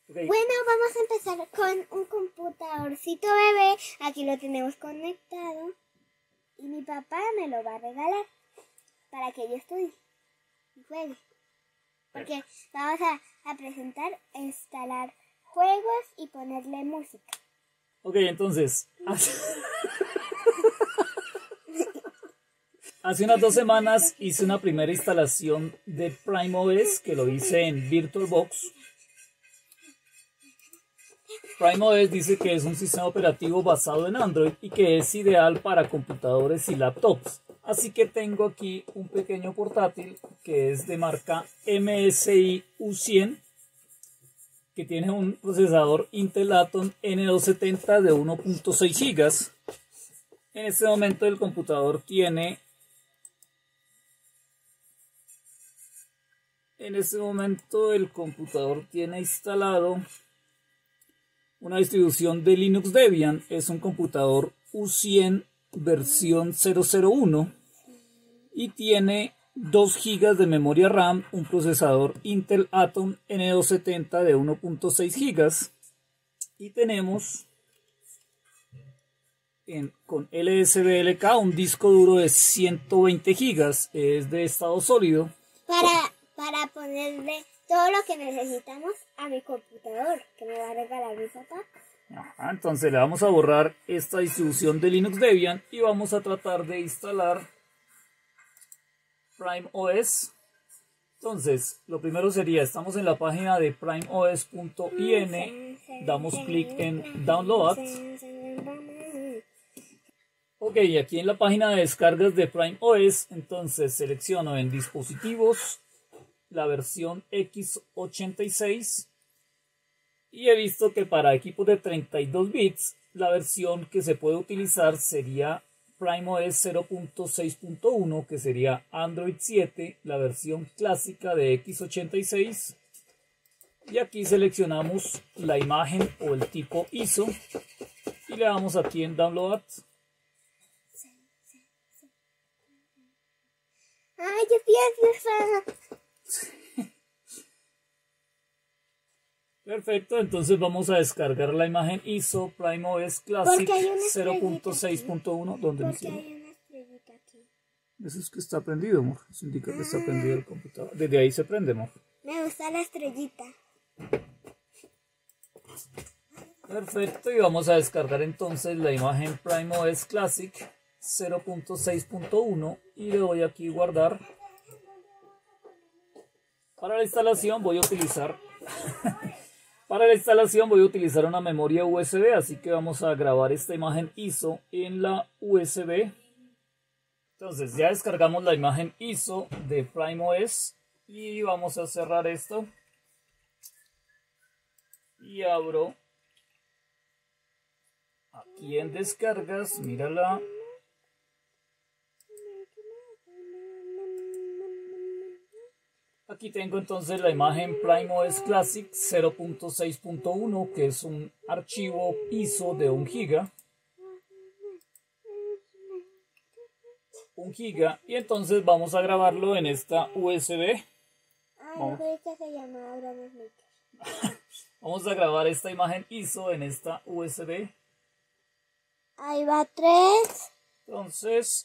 Okay. Bueno, vamos a empezar con un computadorcito bebé. Aquí lo tenemos conectado. Y mi papá me lo va a regalar para que yo estudie y juegue. Porque vamos a presentar, instalar juegos y ponerle música. Ok, entonces, hace unas 2 semanas hice una primera instalación de PrimeOS que lo hice en VirtualBox. PrimeOS dice que es un sistema operativo basado en Android y que es ideal para computadores y laptops. Así que tengo aquí un pequeño portátil que es de marca MSI U100, que tiene un procesador Intel Atom N270 de 1.6 GB. En este momento el computador tiene instalado una distribución de Linux Debian. Es un computador U100 versión 001 y tiene 2 GB de memoria RAM, un procesador Intel Atom N270 de 1.6 GB y tenemos con LSBLK un disco duro de 120 GB, es de estado sólido. Para ponerle todo lo que necesitamos a mi computador, que me va a regalar mi papá. Ajá, entonces le vamos a borrar esta distribución de Linux Debian y vamos a tratar de instalar PrimeOS. Entonces, lo primero sería, estamos en la página de primeos.in, damos clic en Download. Ok, aquí en la página de descargas de PrimeOS, entonces selecciono en dispositivos la versión x86 y he visto que para equipos de 32 bits la versión que se puede utilizar sería PrimeOS 0.6.1, que sería Android 7, la versión clásica de x86, y aquí seleccionamos la imagen o el tipo ISO y le damos aquí en Download. ¡Ay, qué piensas! Perfecto, entonces vamos a descargar la imagen ISO PrimeOS Classic 0.6.1. ¿Dónde me Porque hay una estrellita aquí. Eso es que está prendido, amor. Eso indica que está prendido el computador. Desde ahí se prende, amor. Me gusta la estrellita. Perfecto, y vamos a descargar entonces la imagen PrimeOS Classic 0.6.1 y le doy aquí guardar. Para la instalación voy a utilizar una memoria USB, así que vamos a grabar esta imagen ISO en la USB. Entonces ya descargamos la imagen ISO de PrimeOS y vamos a cerrar esto. Y abro aquí en descargas, mírala. Aquí tengo entonces la imagen PrimeOS Classic 0.6.1, que es un archivo ISO de 1 GB. 1 GB, y entonces vamos a grabarlo en esta USB. Vamos a grabar esta imagen ISO en esta USB. Ahí va 3. Entonces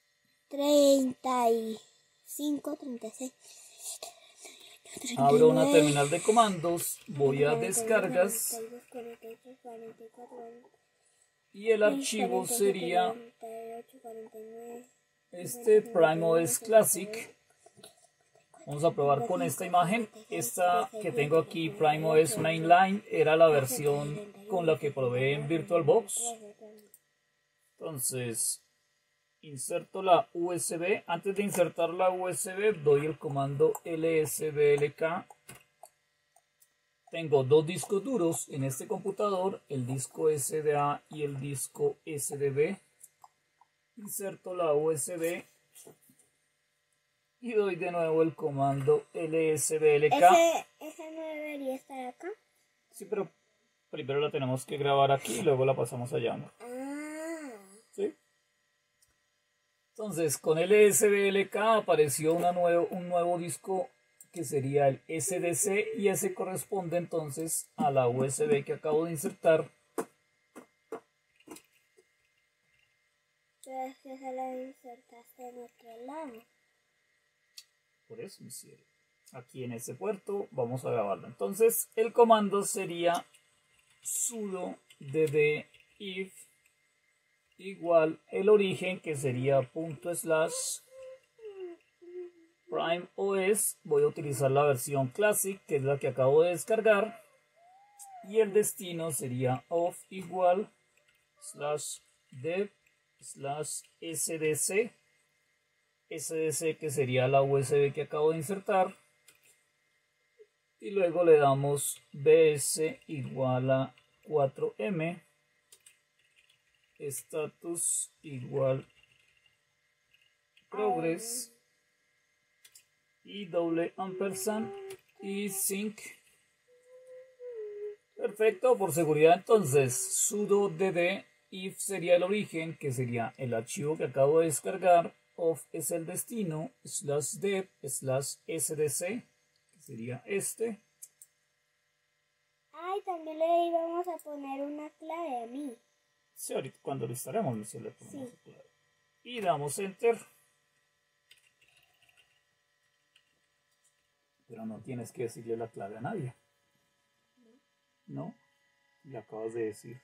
35, 36. Abro una terminal de comandos, voy a descargas y el archivo sería este PrimeOS Classic. Vamos a probar con esta imagen. Esta que tengo aquí, PrimeOS Mainline, era la versión con la que probé en VirtualBox. Entonces inserto la USB. Antes de insertar la USB doy el comando LSBLK. Tengo 2 discos duros en este computador, el disco SDA y el disco SDB. Inserto la USB y doy de nuevo el comando LSBLK. ¿Ese no debería estar acá? Sí, pero primero la tenemos que grabar aquí y luego la pasamos allá, ¿no? ¿Sí? Entonces, con LSBLK apareció un nuevo disco que sería el SDC, y ese corresponde entonces a la USB que acabo de insertar. Pero es que se la insertaste en otro lado. Por eso, mi cielo. Aquí en ese puerto vamos a grabarlo. Entonces el comando sería sudo dd if igual el origen, que sería /prime os. Voy a utilizar la versión classic, que es la que acabo de descargar, y el destino sería of igual /dev /sdc, sdc que sería la USB que acabo de insertar, y luego le damos bs igual a 4m, status igual progress y doble ampersand y sync. Perfecto. Por seguridad, entonces sudo dd if sería el origen, que sería el archivo que acabo de descargar, of es el destino, /dev /sdc, que sería este. Ay, también le íbamos a poner una clave a mí. Sí, ahorita cuando lo instalemos le ponemos Sí. la clave. Y damos enter. Pero no tienes que decirle la clave a nadie. ¿No? Le acabas de decir.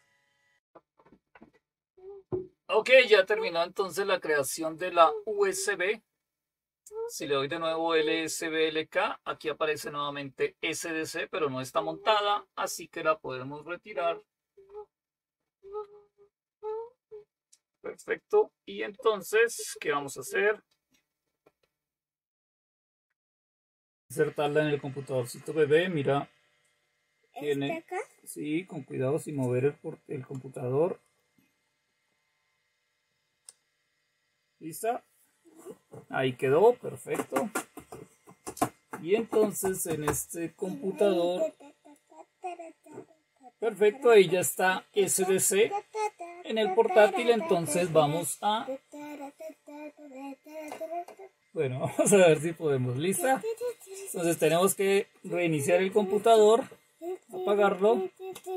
Ok, ya terminó entonces la creación de la USB. Si le doy de nuevo LSBLK, aquí aparece nuevamente SDC, pero no está montada, así que la podemos retirar. Perfecto. Y entonces, ¿qué vamos a hacer? Insertarla en el computadorcito bebé. Mira, tiene, acá? sí, con cuidado sin mover el computador. ¿Lista? Ahí quedó, perfecto. Y entonces en este computador, perfecto, ahí ya está SDC en el portátil. Entonces vamos a, bueno, vamos a ver si podemos. ¿Lista? Entonces tenemos que reiniciar el computador, apagarlo.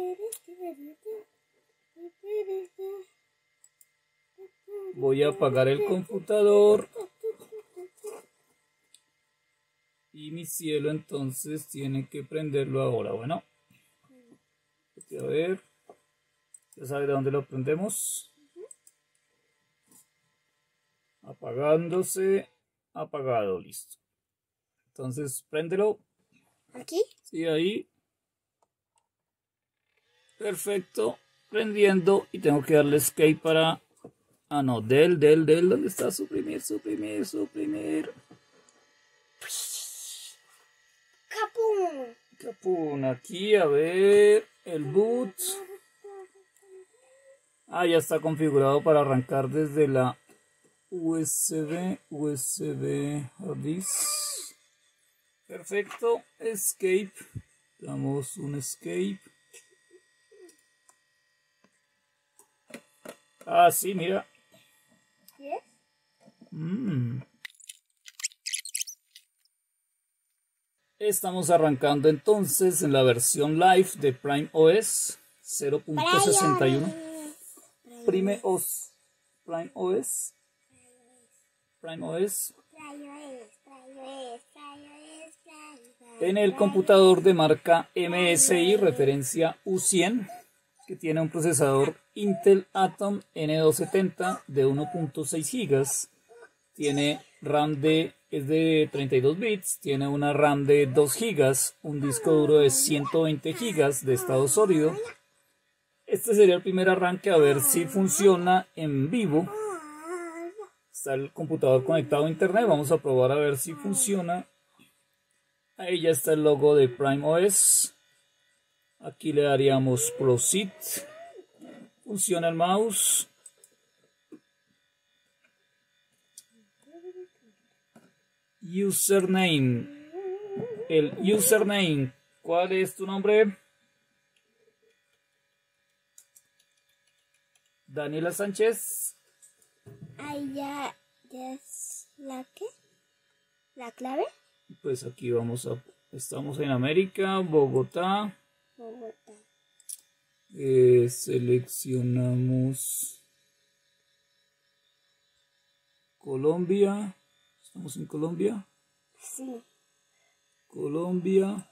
Voy a apagar el computador. Y mi cielo entonces tiene que prenderlo ahora. Bueno, a ver, ya sabe de dónde lo prendemos. Apagándose, apagado, listo. Entonces préndelo. ¿Aquí? Sí, ahí. Perfecto, prendiendo, y tengo que darle escape para... Ah, no, ¿dónde está? Suprimir. Capun, aquí, a ver, el boot. Ah, ya está configurado para arrancar desde la USB hard disk. Perfecto, escape. Damos un escape. Ah, sí, mira. ¿Sí es? Estamos arrancando entonces en la versión live de Prime OS 0.61. Prime OS. En el computador de marca MSI, referencia U100, que tiene un procesador Intel Atom N270 de 1.6 GB. Tiene RAM es de 32 bits, tiene una RAM de 2 GB, un disco duro de 120 GB de estado sólido. Este sería el primer arranque, a ver si funciona en vivo. Está el computador conectado a internet, vamos a probar a ver si funciona. Ahí ya está el logo de Prime OS. Aquí le daríamos Proceed. Funciona el mouse. Username. El username. ¿Cuál es tu nombre? Daniela Sánchez. Ahí ya es la ¿qué? ¿La clave? Pues aquí estamos en América, Bogotá. Bogotá. Seleccionamos Colombia. Estamos en Colombia. Sí. Colombia.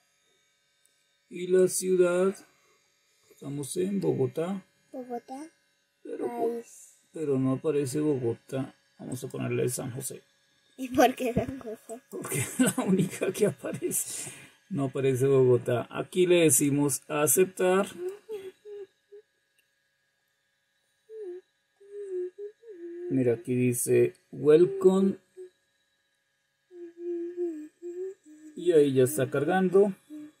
Y la ciudad. Estamos en Bogotá. Bogotá. País. Pero no aparece Bogotá. Vamos a ponerle San José. ¿Y por qué San José? Porque es la única que aparece. No aparece Bogotá. Aquí le decimos aceptar. Mira, aquí dice welcome. Y ahí ya está cargando.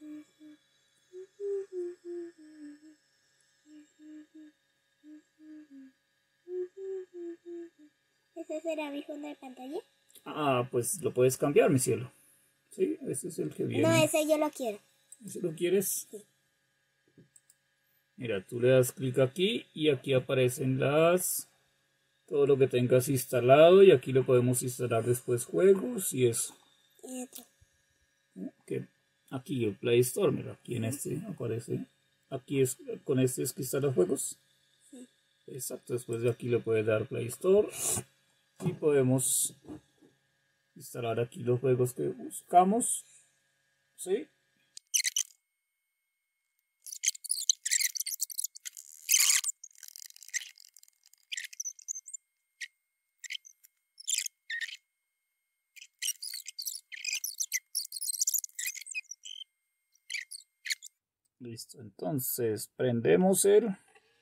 ¿Ese será mi fondo de pantalla? Ah, pues lo puedes cambiar, mi cielo. Sí, ese es el que viene. No, ese yo lo quiero. ¿Ese lo quieres? Sí. Mira, tú le das clic aquí y aquí aparecen todo lo que tengas instalado, y aquí le podemos instalar después juegos y eso. Y otro. Aquí el Play Store, mira, aquí en este aparece. Aquí con este es que instalan juegos. Sí. Exacto, después de aquí le puedes dar Play Store y podemos instalar aquí los juegos que buscamos. ¿Sí? Listo, entonces prendemos el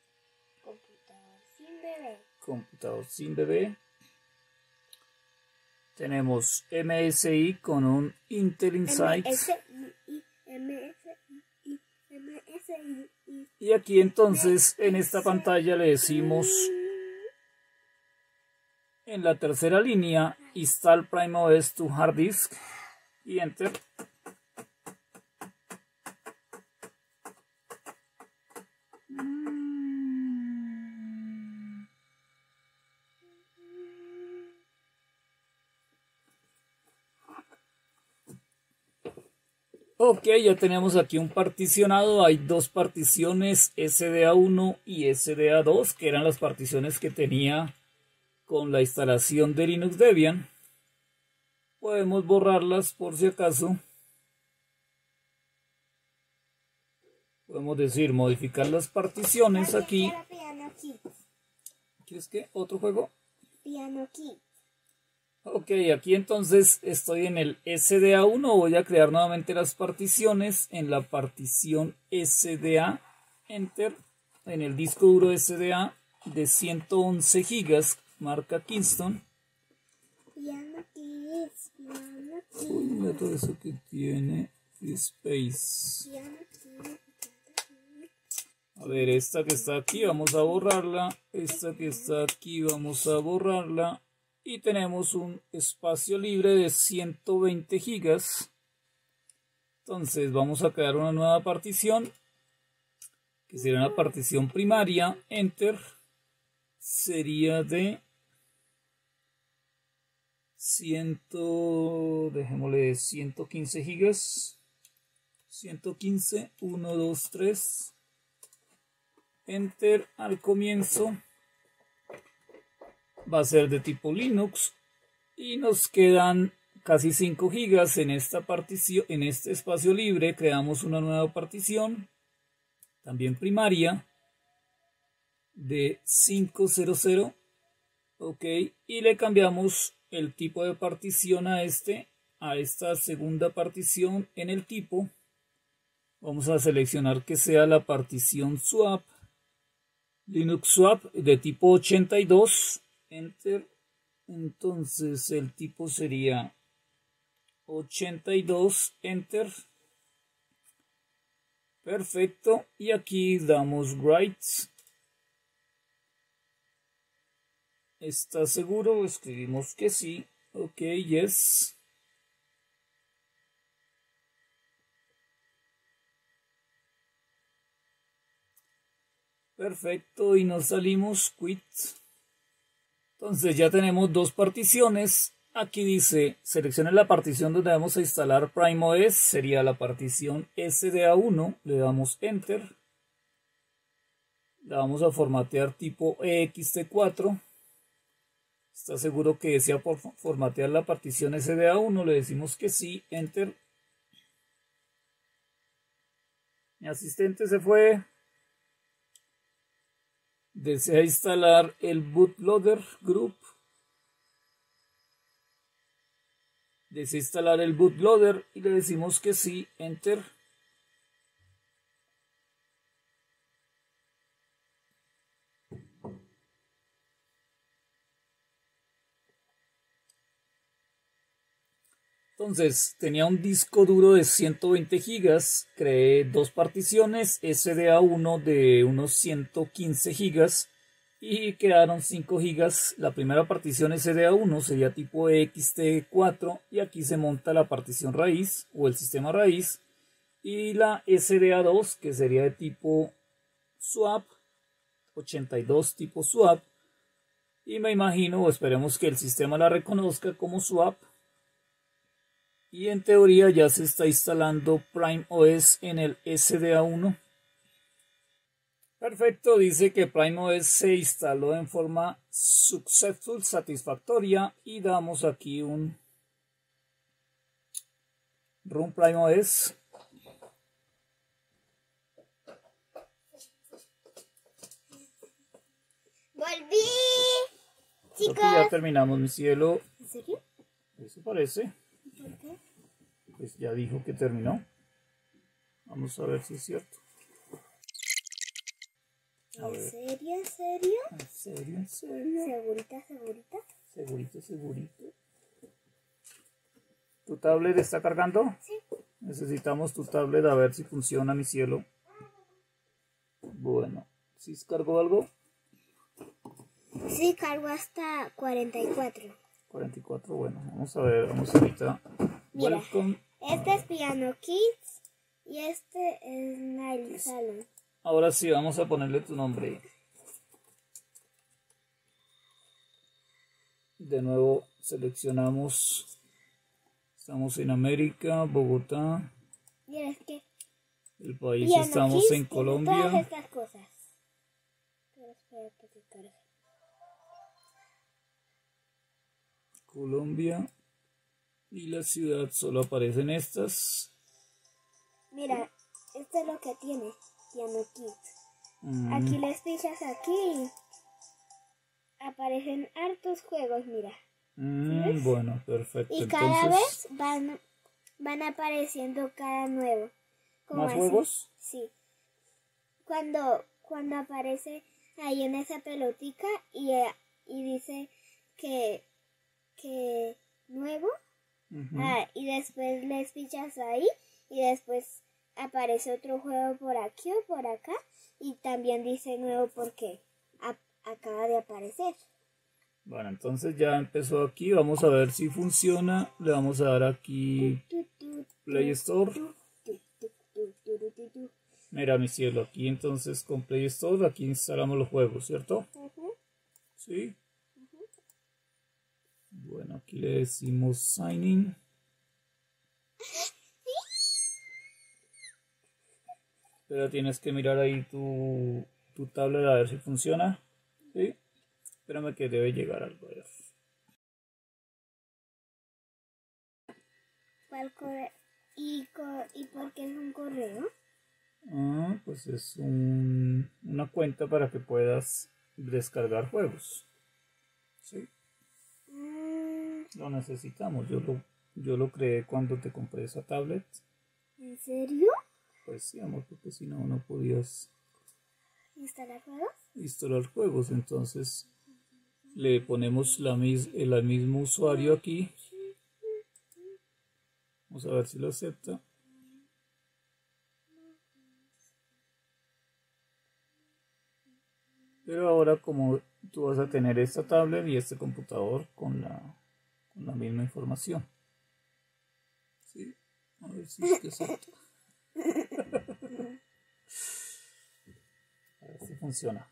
computador sin bebé. Tenemos MSI con un Intel Insight. Y aquí entonces en esta pantalla le decimos en la tercera línea Install Prime OS to Hard Disk y Enter. Ok, ya tenemos aquí un particionado. Hay dos particiones, SDA1 y SDA2, que eran las particiones que tenía con la instalación de Linux Debian. Podemos borrarlas por si acaso. Podemos decir modificar las particiones aquí. ¿Quieres qué? ¿Otro juego? Piano Kids. Ok, aquí entonces estoy en el SDA1, voy a crear nuevamente las particiones en la partición SDA, Enter, en el disco duro SDA de 111 GB, marca Kingston. Piano Kids, Piano Kids. Uy, mira todo eso que tiene Space. Piano Kids. A ver, esta que está aquí vamos a borrarla, esta que está aquí vamos a borrarla. Y tenemos un espacio libre de 120 GB. Entonces vamos a crear una nueva partición, que sería una partición primaria. Enter. Sería de dejémosle 115 GB. 115, 1, 2, 3. Enter al comienzo. Va a ser de tipo Linux y nos quedan casi 5 GB en esta partición, en este espacio libre. Creamos una nueva partición, también primaria, de 500. Ok, y le cambiamos el tipo de partición a esta segunda partición en el tipo. Vamos a seleccionar que sea la partición swap, Linux swap de tipo 82. Enter. Entonces el tipo sería 82. Enter. Perfecto. Y aquí damos write. ¿Está seguro? Escribimos que sí. Ok, yes. Perfecto. Y nos salimos quit. Entonces ya tenemos dos particiones. aquí dice, seleccione la partición donde vamos a instalar PrimeOS, sería la partición SDA1, le damos Enter, la vamos a formatear tipo ext4, ¿está seguro que desea formatear la partición SDA1? Le decimos que sí, Enter. Mi asistente se fue. Desea instalar el bootloader group. Desea instalar el bootloader y le decimos que sí, Enter. Entonces, tenía un disco duro de 120 GB, creé dos particiones, SDA1 de unos 115 GB y quedaron 5 GB. La primera partición SDA1 sería tipo ext4 y aquí se monta la partición raíz o el sistema raíz, y la SDA2 que sería de tipo swap, 82 tipo swap, y me imagino o esperemos que el sistema la reconozca como swap. Y en teoría ya se está instalando PrimeOS en el SDA1. Perfecto, dice que PrimeOS se instaló en forma successful, satisfactoria, y damos aquí un Run PrimeOS. ¡Volví! Creo Chicos. que ya terminamos, mi cielo. ¿En serio? Eso parece. ¿Por qué? Pues ya dijo que terminó. Vamos a ver si es cierto. A ¿En ver. serio? ¿En serio? ¿En serio? ¿En serio? ¿Segurita? ¿Segurita? Segurito, segurito. ¿Tu tablet está cargando? Sí. Necesitamos tu tablet a ver si funciona, mi cielo. Bueno, ¿sí cargó algo? Sí, cargo hasta 44. 44, bueno, vamos a ver, vamos ahorita. Mira, Welcome. este es Piano Kids y este es Nail Salon. Ahora sí, vamos a ponerle tu nombre. De nuevo seleccionamos. Estamos en América, Bogotá. Mira, es que El país Piano estamos Kids en tiene todas Colombia. estas cosas. Pero espérate que cargue. Colombia. Y la ciudad solo aparecen estas. Mira, esto es lo que tiene Piano Kids. Mm, Aquí les pichas aquí y aparecen hartos juegos, mira. ¿Ves? bueno, perfecto. Y cada Entonces, vez van apareciendo cada nuevo. Como ¿más así. juegos? Sí. Cuando aparece ahí en esa pelotica y dice que nuevo, Ujú. y después les pichas ahí y después aparece otro juego por aquí o por acá y también dice nuevo porque acaba de aparecer. Bueno, entonces ya empezó aquí. Vamos a ver si funciona. Le vamos a dar aquí Play Store. Mira, mi cielo, aquí entonces con Play Store, aquí instalamos los juegos, ¿cierto? Sí. Bueno, aquí le decimos Sign In. Pero tienes que mirar ahí tu tablet a ver si funciona. ¿Sí? Espérame que debe llegar algo. A ver. ¿Cuál correo? ¿Y por qué es un correo? Pues es una cuenta para que puedas descargar juegos. ¿Sí? Lo necesitamos. Yo lo creé cuando te compré esa tablet. ¿En serio? Pues sí, amor, porque si no, no podías ¿Instalar juegos? instalar juegos. Entonces le ponemos el mismo usuario aquí. Vamos a ver si lo acepta. Pero ahora, como tú vas a tener esta tablet y este computador con la misma información. ¿Sí? A ver si es que acepta. A ver si funciona.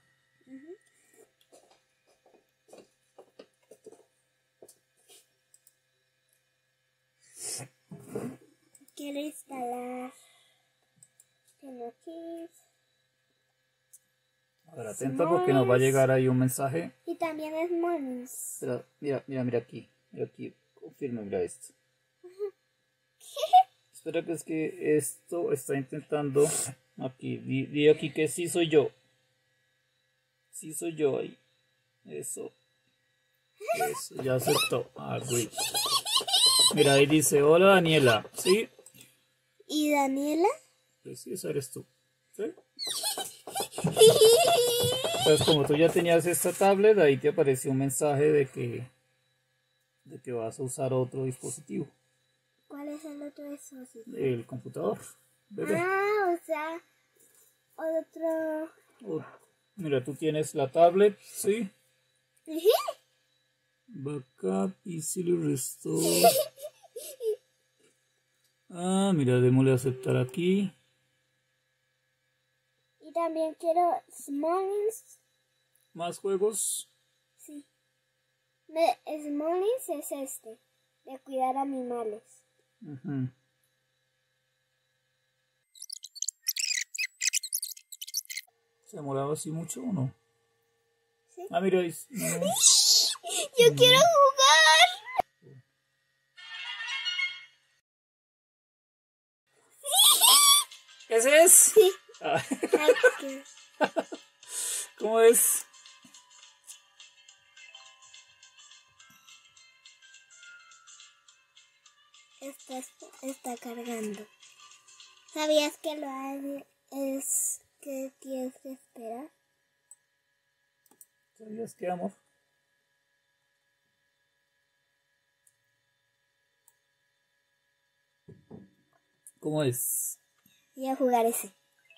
A ver, atenta porque nos va a llegar ahí un mensaje. Y también es Smallings. Espera, mira aquí. Mira aquí, confirma, mira esto. Espera que es que esto está intentando. Aquí, di aquí que sí soy yo. Sí soy yo ahí. Eso, ya aceptó. Agree. Mira, ahí dice, hola Daniela. ¿Sí? ¿Y Daniela? Pues sí, esa eres tú. ¿Sí? Pues como tú ya tenías esta tablet, ahí te apareció un mensaje de que vas a usar otro dispositivo. ¿Cuál es el otro dispositivo? El computador, bebé. Ah, o sea, otro... Mira, tú tienes la tablet, ¿sí? Backup, easily restore. Ah, mira, démosle a aceptar aquí. Y también quiero Smallings. ¿Más juegos? Sí. Smallings es este, de cuidar animales. Uh-huh. ¿Se demoraba así mucho o no? Sí. Ah, mira, no. ¡Yo quiero jugar! ¿Ese es? Sí. Ah. Aquí. ¿Cómo es? Está cargando. ¿Sabías que lo hace es que tienes que esperar? ¿Sabías qué, amor? ¿Cómo es? Voy a jugar ese.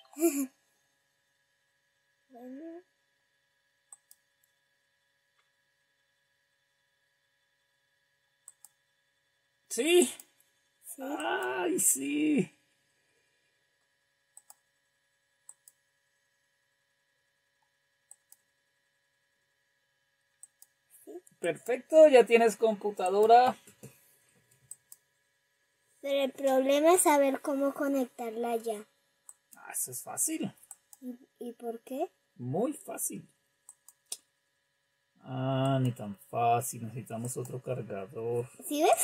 Bueno. ¿Sí? Sí. ¡Ay, sí! Perfecto, ya tienes computadora. Pero el problema es saber cómo conectarla ya. Ah, eso es fácil. ¿Y por qué? Muy fácil. Ah, ni tan fácil. Necesitamos otro cargador. ¿Sí ves?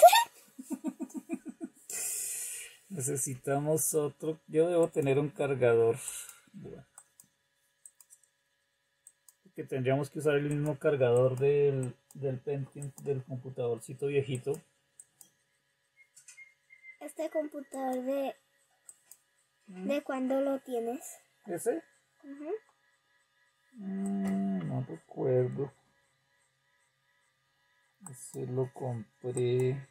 Necesitamos otro. Yo debo tener un cargador. Bueno. Que tendríamos que usar el mismo cargador del Pentium, del computadorcito viejito. Este computador ¿de cuándo lo tienes? ¿Ese? Uh-huh. No recuerdo. Ese lo compré.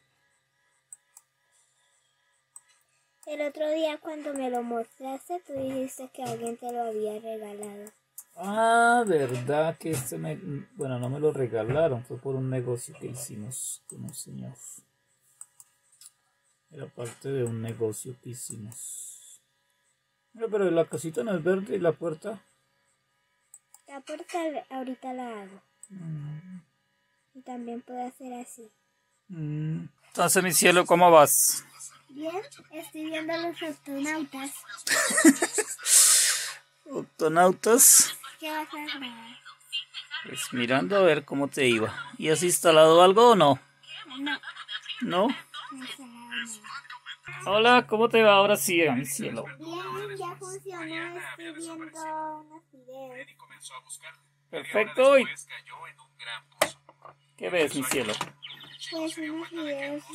El otro día cuando me lo mostraste, tú dijiste que alguien te lo había regalado. Ah, verdad que bueno, no me lo regalaron, fue por un negocio que hicimos con un señor. Era parte de un negocio que hicimos. Mira, pero la casita no es verde y la puerta. La puerta ahorita la hago. Y también puedo hacer así. Entonces, mi cielo, ¿cómo vas? Bien, estoy viendo los astronautas. Octonautas. ¿Qué vas a grabar? Pues mirando a ver cómo te iba. ¿Y has instalado algo o no? No. ¿No? No he instalado nada. Hola, ¿cómo te va ahora sí, mi cielo? Bien, ya funcionó. Estoy viendo unos videos. Perfecto. ¿Y qué ves, mi cielo? Pues unos videos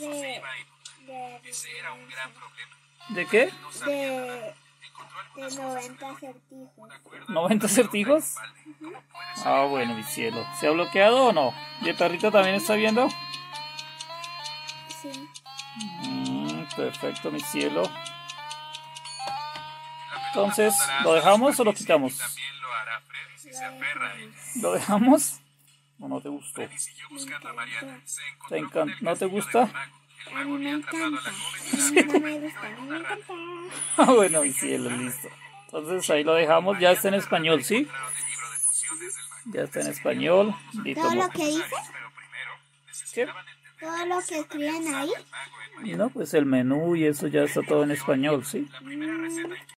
¿De qué? de 90 acertijos. ¿90 acertijos? Ah, bueno, mi cielo. ¿Se ha bloqueado o no? ¿Y el perrito también está viendo? Sí. Perfecto, mi cielo. Entonces, ¿lo dejamos o lo quitamos? ¿Lo dejamos? ¿O no te gustó? ¿No te gusta? A mí me encanta. A mí no me gusta. A mí me encanta. Ah, bueno, mi cielo, listo. Entonces ahí lo dejamos. Ya está en español, ¿sí? Ya está en español. ¿Todo lo que dice? ¿Qué? ¿Todo lo que escriben ahí? No, pues el menú y eso ya está todo en español, ¿sí?